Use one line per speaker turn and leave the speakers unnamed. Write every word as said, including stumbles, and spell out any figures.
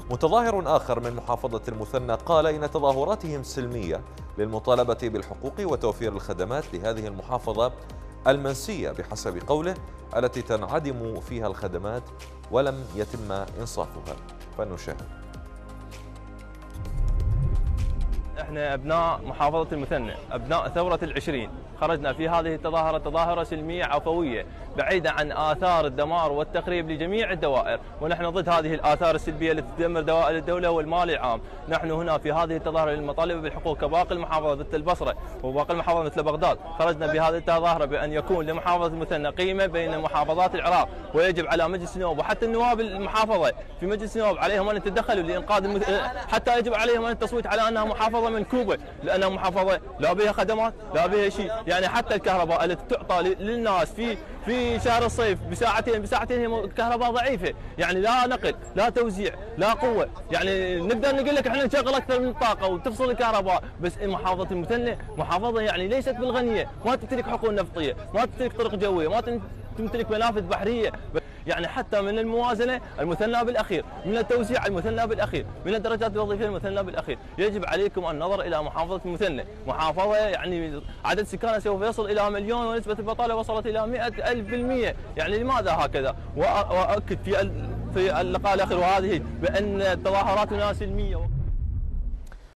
متظاهر آخر من محافظة المثنى قال إن تظاهراتهم سلمية للمطالبة بالحقوق وتوفير الخدمات لهذه المحافظة المنسية بحسب قوله، التي تنعدم فيها الخدمات ولم يتم إنصافها. فنشاهد.
احنا ابناء محافظة المثنى، ابناء ثورة العشرين، خرجنا في هذه التظاهرة تظاهرة سلمية عفوية بعيدة عن آثار الدمار والتخريب لجميع الدوائر، ونحن ضد هذه الآثار السلبية التي تدمر دوائر الدولة والمال العام. نحن هنا في هذه التظاهرة للمطالبة بالحقوق كباقي المحافظة مثل البصرة وباقي المحافظة مثل بغداد. خرجنا بهذه التظاهرة بأن يكون لمحافظة المثنى قيمة بين محافظات العراق، ويجب على مجلس النواب وحتى النواب المحافظة في مجلس النواب عليهم أن يتدخلوا لإنقاذ المث... حتى يجب عليهم أن التصويت على أنها محافظة منكوبة، لأنها محافظة لا بها خدمات لا بها شيء. يعني حتى الكهرباء التي تعطى للناس في في شهر الصيف بساعتين بساعتين هي كهرباء ضعيفة، يعني لا نقل لا توزيع لا قوة. يعني نقدر نقول لك احنا نشغل أكثر من الطاقة وتفصل الكهرباء، بس محافظة المثنى محافظة يعني ليست بالغنية، ما تمتلك حقول نفطية، ما تمتلك طرق جوية، ما تمتلك منافذ بحرية. يعني حتى من الموازنة المثنى بالأخير، من التوزيع المثنى بالأخير، من الدرجات الوظيفية المثنى بالأخير. يجب عليكم النظر إلى محافظة المثنى، محافظة يعني عدد سكانها سوف يصل إلى مليون ونسبة البطالة وصلت إلى مئة ألف بالمئة. يعني لماذا هكذا؟ وأؤكد في في اللقاء الأخير وهذه بأن تظاهراتنا سلمية.